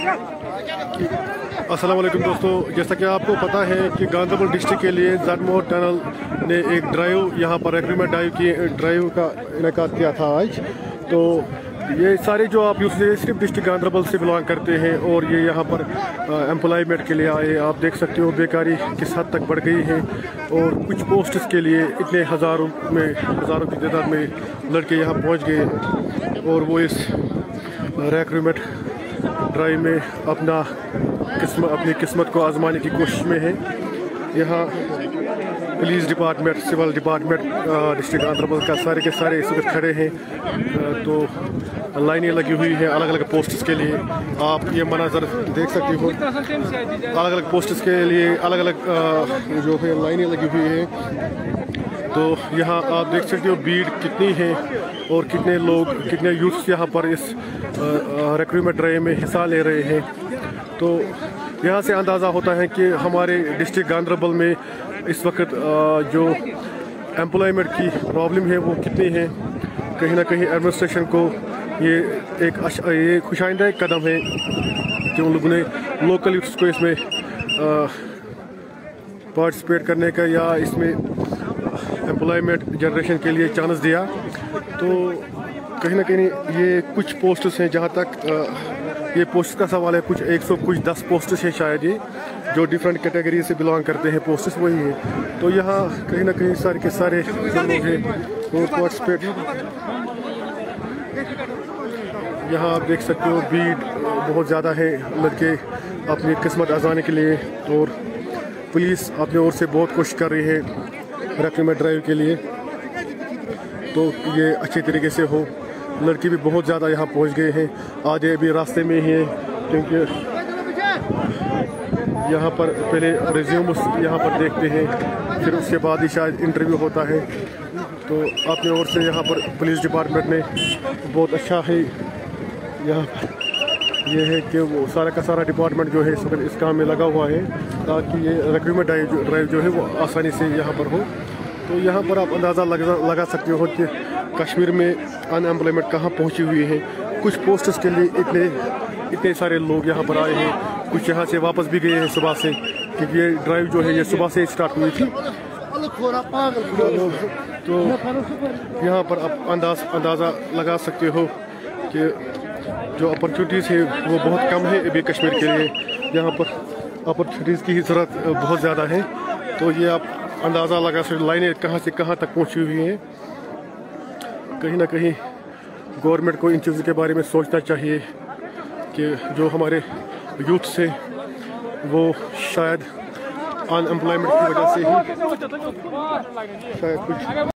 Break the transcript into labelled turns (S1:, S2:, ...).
S1: अस्सलाम वालेकुम दोस्तों, जैसा कि आपको पता है कि गांधरबल डिस्ट्रिक्ट के लिए ज़रमोर टनल ने एक ड्राइव यहाँ पर रिक्रूटमेंट ड्राइव का इनेकाद किया था आज। तो ये सारे जो आप सिर्फ डिस्ट्रिक्ट गांधरबल से बिलोंग करते हैं और ये यहाँ पर एम्प्लॉयमेंट के लिए आए। आप देख सकते हो बेकारी किस हद तक बढ़ गई है और कुछ पोस्ट्स के लिए इतने हज़ारों की तादाद में लड़के यहाँ पहुँच गए और वो इस रिक्रूटमेंट ड्राइव में अपनी किस्मत को आजमाने की कोशिश में है। यहाँ police department, civil department, district Ganderbal का सारे के सारे इस वक्त खड़े हैं। तो लाइनें लगी हुई हैं अलग अलग पोस्ट्स के लिए। आप ये मनाजर देख सकते हो, अलग अलग पोस्ट्स के लिए अलग अलग जो है लाइनें लगी हुई हैं। तो यहाँ आप देख सकते हो भीड़ कितनी है और कितने यूथ्स यहाँ पर इस रिक्रूटमेंट ड्राइव में हिस्सा ले रहे हैं। तो यहाँ से अंदाज़ा होता है कि हमारे डिस्ट्रिक्ट गांधरबल में इस वक्त जो एम्प्लॉयमेंट की प्रॉब्लम है वो कितनी है। कहीं ना कहीं एडमिनिस्ट्रेशन को ये खुशाइंदा एक कदम है कि उन लोगों ने लोकल यूथ्स को इसमें पार्टिसिपेट करने का या इसमें एम्प्लॉयमेंट जनरेशन के लिए चांस दिया। तो कहीं ना कहीं ये कुछ पोस्ट्स हैं, जहाँ तक ये पोस्ट का सवाल है, कुछ 110 पोस्ट्स हैं शायद, ये जो डिफरेंट कैटेगरी से बिलोंग करते हैं पोस्ट्स वही है। तो यहाँ कहीं ना कहीं सारे के सारे लोग हैं वो पार्टिसिपेट। यहाँ आप देख सकते हो भीड़ बहुत ज़्यादा है लड़के अपनी किस्मत आजमाने के लिए, और पुलिस अपनी ओर से बहुत कोशिश कर रही है रिक्रूटमेंट ड्राइव के लिए। तो ये अच्छे तरीके से हो। लड़के भी बहुत ज़्यादा यहाँ पहुँच गए हैं, आधे अभी रास्ते में ही हैं, क्योंकि यहाँ पर पहले रिज्यूम्स यहाँ पर देखते हैं, फिर उसके बाद ही शायद इंटरव्यू होता है। तो अपनी ओर से यहाँ पर पुलिस डिपार्टमेंट ने बहुत अच्छा है यहाँ ये है कि वो सारा का सारा डिपार्टमेंट जो है इस काम में लगा हुआ है ताकि ये रिक्रूटमेंट ड्राइव जो है वो आसानी से यहाँ पर हो। तो यहाँ पर आप अंदाज़ा लगा सकते हो कि कश्मीर में अनएम्प्लॉयमेंट कहाँ पहुँची हुई है। कुछ पोस्ट्स के लिए इतने सारे लोग यहाँ पर आए हैं, कुछ यहाँ से वापस भी गए हैं सुबह से, क्योंकि ये ड्राइव जो है ये सुबह से स्टार्ट हुई थी। तो यहाँ पर आप अंदाज़ा लगा सकते हो कि जो अपॉर्चुनिटीज़ है वो बहुत कम है अभी कश्मीर के लिए। यहाँ पर अपॉर्चुनिटीज़ की ज़रूरत बहुत ज़्यादा है। तो ये आप अंदाज़ा लगा सकते लाइनें कहाँ से कहाँ तक पहुँची हुई हैं। कहीं ना कहीं गवर्नमेंट को इन चीज़ों के बारे में सोचना चाहिए कि जो हमारे यूथ से वो शायद अनएम्प्लॉयमेंट की वजह से ही शायद कुछ